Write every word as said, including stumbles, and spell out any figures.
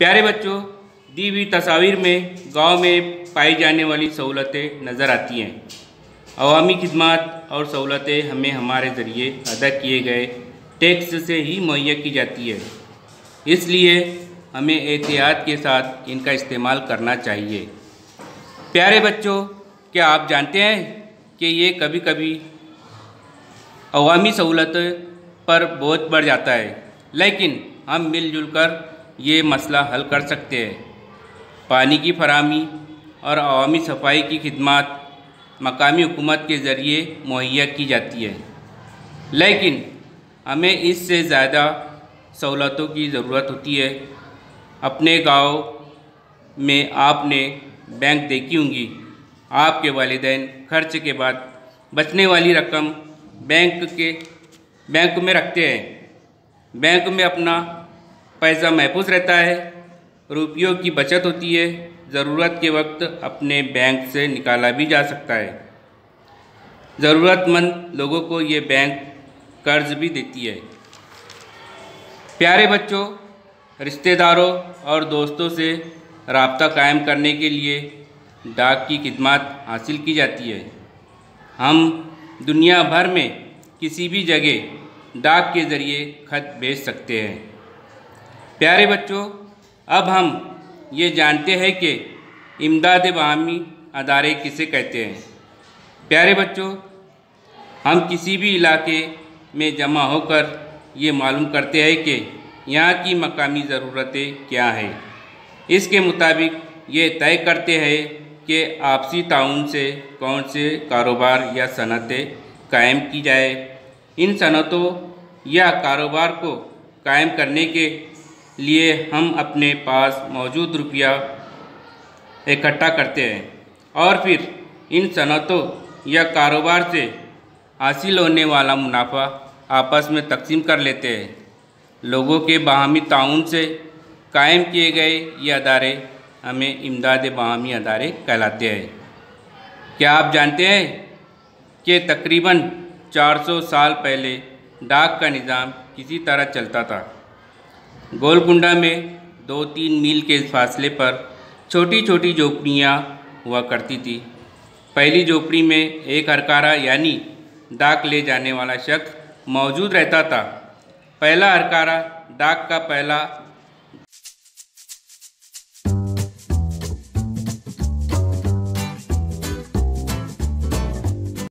प्यारे बच्चों, दी हुई तस्वीर में गांव में पाई जाने वाली सहूलतें नज़र आती हैं। अवामी खिदमत और सहूलतें हमें हमारे ज़रिए अदा किए गए टैक्स से ही मुहैया की जाती है, इसलिए हमें एहतियात के साथ इनका इस्तेमाल करना चाहिए। प्यारे बच्चों, क्या आप जानते हैं कि ये कभी कभी अवामी सहूलतों पर बोझ बढ़ जाता है, लेकिन हम मिलजुल कर ये मसला हल कर सकते हैं। पानी की फराहमी और अवामी सफाई की खिदमत मकामी हुकूमत के ज़रिए मुहैया की जाती है, लेकिन हमें इससे ज़्यादा सहूलतों की ज़रूरत होती है। अपने गांव में आपने बैंक देखी होंगी। आपके वालिदैन खर्च के बाद बचने वाली रकम बैंक के बैंक में रखते हैं। बैंक में अपना पैसा महफूज रहता है, रुपयों की बचत होती है, ज़रूरत के वक्त अपने बैंक से निकाला भी जा सकता है। ज़रूरतमंद लोगों को ये बैंक कर्ज भी देती है। प्यारे बच्चों, रिश्तेदारों और दोस्तों से राब्ता कायम करने के लिए डाक की खिदमत हासिल की जाती है। हम दुनिया भर में किसी भी जगह डाक के ज़रिए खत भेज सकते हैं। प्यारे बच्चों, अब हम ये जानते हैं कि इमदाद बाहमी अदारे किसे कहते हैं। प्यारे बच्चों, हम किसी भी इलाके में जमा होकर ये मालूम करते हैं कि यहाँ की मकामी ज़रूरतें क्या हैं। इसके मुताबिक ये तय करते हैं कि आपसी ताउन से कौन से कारोबार या सनतें कायम की जाए। इन सनतों या कारोबार को कायम करने के लिए हम अपने पास मौजूद रुपया इकट्ठा करते हैं और फिर इन सनतों या कारोबार से हासिल होने वाला मुनाफा आपस में तकसीम कर लेते हैं। लोगों के बाहमी ताउन से कायम किए गए ये अदारे हमें इमदाद बाहमी अदारे कहलाते हैं। क्या आप जानते हैं कि तकरीबन चार सौ साल पहले डाक का निज़ाम किसी तरह चलता था। गोलकुंडा में दो तीन मील के फासले पर छोटी छोटी झोपड़ियाँ हुआ करती थी। पहली झोपड़ी में एक हरकारा यानी डाक ले जाने वाला शख्स मौजूद रहता था। पहला हरकारा डाक का पहला